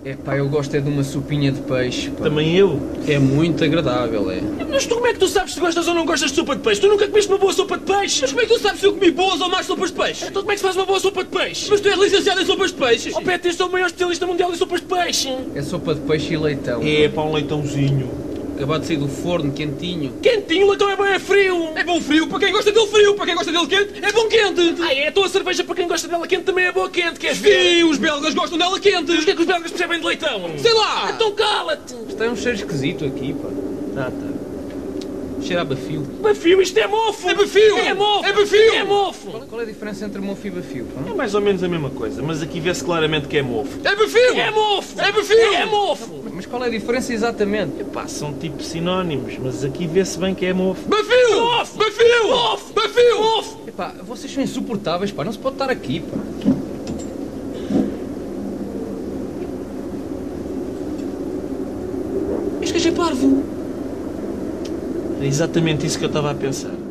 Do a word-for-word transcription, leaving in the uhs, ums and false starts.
É pá, eu gosto é de uma sopinha de peixe, pá. Também eu. É muito agradável, é. Mas tu como é que tu sabes se gostas ou não gostas de sopa de peixe? Tu nunca comeste uma boa sopa de peixe? Mas como é que tu sabes se eu comi boas ou más sopas de peixe? Então como é que se faz uma boa sopa de peixe? Mas tu és licenciado em sopas de peixe? Oh Pet, este é o maior especialista mundial em sopas de peixe. É sopa de peixe e leitão. É, pá, um leitãozinho. Acabado de sair do forno, quentinho. Quentinho, o leitão é bem é frio. É bom frio para quem gosta dele frio, para quem gosta dele quente, é bom quente. Ah, é? Então a cerveja para quem gosta dela quente também é boa quente, queres ver? Sim, os belgas gostam dela quente. Mas o que é que os belgas percebem de leitão? Sei lá. Então cala-te. Está um cheiro esquisito aqui, pá. Ah, tá. Cheira a bafio. Bafio, isto é mofo! É bafio! É mofo! É bafio! É mofo! Qual, qual é a diferença entre mofo e bafio, pá? É mais ou menos a mesma coisa, mas aqui vê-se claramente que é mofo. É bafio! É mofo! É bafio! É mofo! Mas qual é a diferença exatamente? Epá, são tipo sinónimos, mas aqui vê-se bem que é mofo. Bafio! Mofo! Bafio! Mofo! Bafio! Mofo! Epá, vocês são insuportáveis, pá. Não se pode estar aqui, pá. Este gajo é parvo. É exatamente isso que eu estava a pensar.